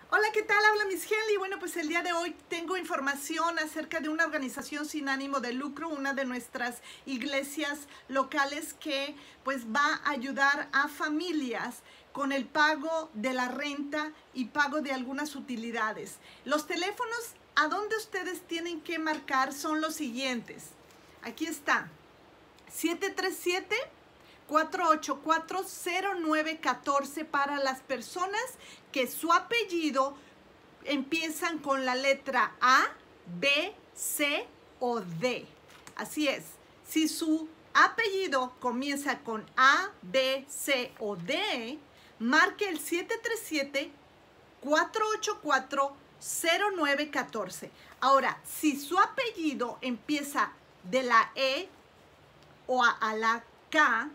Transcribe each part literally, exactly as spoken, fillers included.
Hola, ¿qué tal? Habla Miss Helly. Bueno, pues el día de hoy tengo información acerca de una organización sin ánimo de lucro, una de nuestras iglesias locales que pues va a ayudar a familias con el pago de la renta y pago de algunas utilidades. Los teléfonos a donde ustedes tienen que marcar son los siguientes. Aquí está, siete tres siete, cuatro ocho cuatro, cero nueve uno cuatro para las personas que su apellido empiezan con la letra A, B, C o D. Así es, si su apellido comienza con A, B, C o D, marque el siete tres siete, cuatro ocho cuatro, cero nueve uno cuatro. Ahora, si su apellido empieza de la E o a, a la K,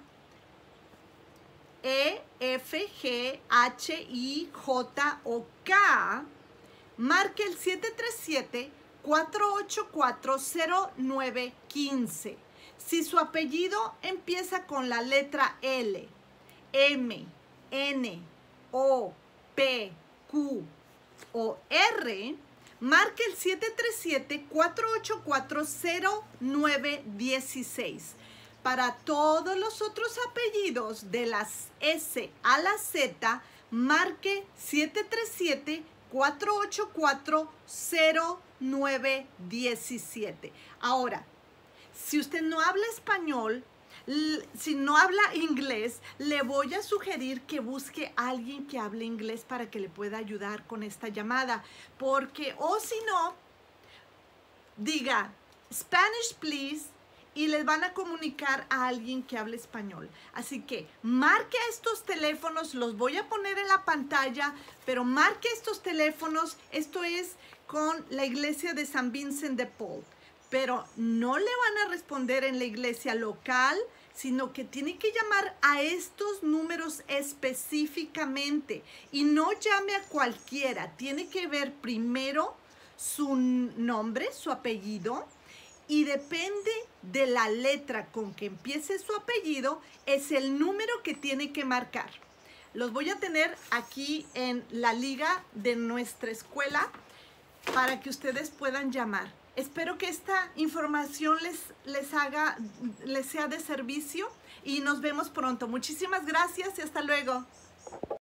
E, F, G, H, I, J o K, marque el siete tres siete, cuatro ocho cuatro, cero nueve uno cinco. Si su apellido empieza con la letra L, M, N, O, P, Q o R, marque el siete tres siete, cuatro ocho cuatro, cero nueve uno seis. Para todos los otros apellidos de las S a la Z, marque siete tres siete, cuatro ocho cuatro, cero nueve uno siete. Ahora, si usted no habla español, si no habla inglés, le voy a sugerir que busque a alguien que hable inglés para que le pueda ayudar con esta llamada. Porque, o si no, diga, Spanish please, y les van a comunicar a alguien que hable español. Así que marque estos teléfonos, los voy a poner en la pantalla, pero marque estos teléfonos. Esto es con la iglesia de San Vincent de Paul. Pero no le van a responder en la iglesia local, sino que tiene que llamar a estos números específicamente. Y no llame a cualquiera, tiene que ver primero su nombre, su apellido, y depende de la letra con que empiece su apellido, es el número que tiene que marcar. Los voy a tener aquí en la liga de nuestra escuela para que ustedes puedan llamar. Espero que esta información les, les haga, les sea de servicio y nos vemos pronto. Muchísimas gracias y hasta luego.